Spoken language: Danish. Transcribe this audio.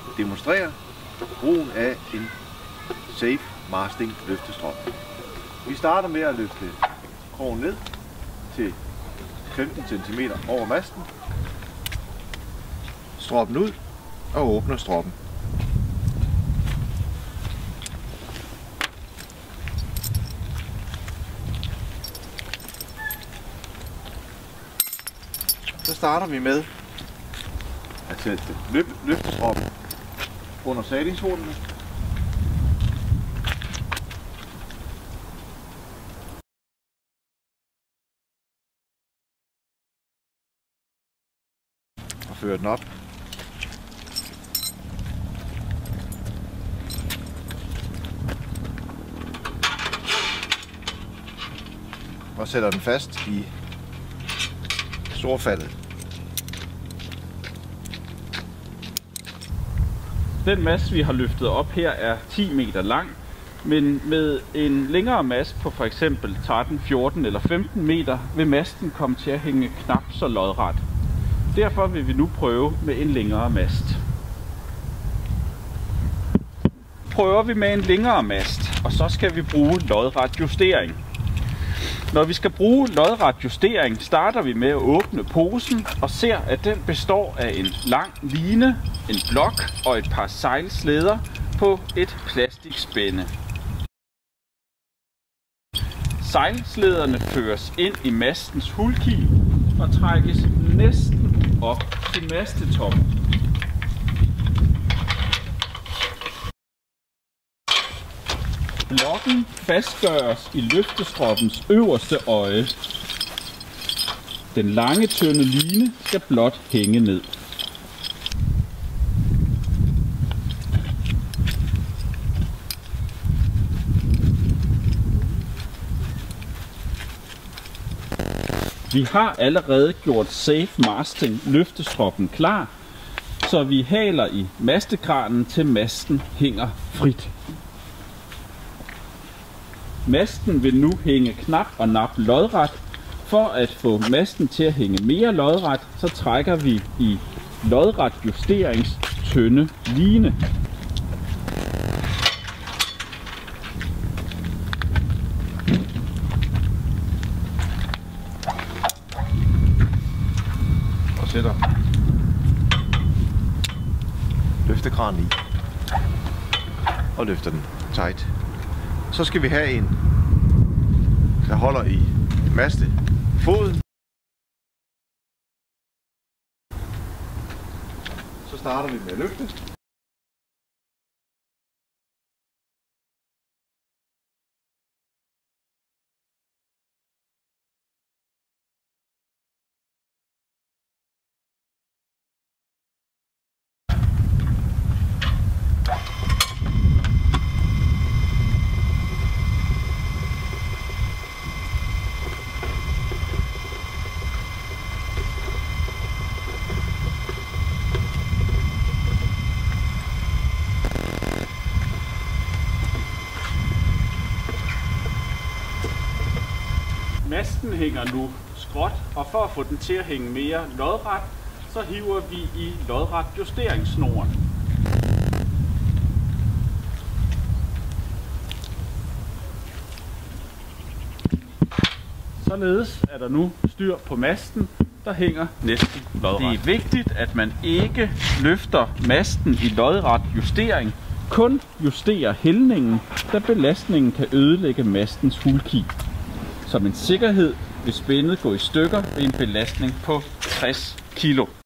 demonstrere brugen af en safe masting løftestrop. Vi starter med at løfte krogen ned til 15 cm over masten, stroppen ud og åbner stroppen. Så starter vi med at sætte løftestroppen under salingshornene. Og føre den op. Og sætter den fast i storfaldet. Den mast, vi har løftet op her, er 10 meter lang, men med en længere mast på for eksempel 13, 14 eller 15 meter vil masten komme til at hænge knap så lodret. Derfor vil vi nu prøve med en længere mast. Prøver vi med en længere mast, og så skal vi bruge lodret justering. Når vi skal bruge lodret justering, starter vi med at åbne posen og ser, at den består af en lang line, en blok og et par sejlslæder på et plastikspænde. Sejlslæderne føres ind i mastens hulkil og trækkes næsten op til mastetoppen. Blokken fastgøres i løftestroppens øverste øje. Den lange, tynde line skal blot hænge ned. Vi har allerede gjort safe masting løftestroppen klar, så vi haler i mastekranen til masten hænger frit. Masten vil nu hænge knap og nap lodret. For at få masten til at hænge mere lodret, så trækker vi i lodret justerings tynde line. Og sætter løftekranen i og løfter den tight. Så skal vi have en, der holder i mastefoden. Så starter vi med at løfte. Masten hænger nu skråt, og for at få den til at hænge mere lodret, så hiver vi i lodret justeringssnoren. Således er der nu styr på masten, der hænger næsten lodret. Det er vigtigt, at man ikke løfter masten i lodret justering, kun justerer hældningen, da belastningen kan ødelægge mastens hulkil. Som en sikkerhed vil spændet gå i stykker ved en belastning på 60 kg.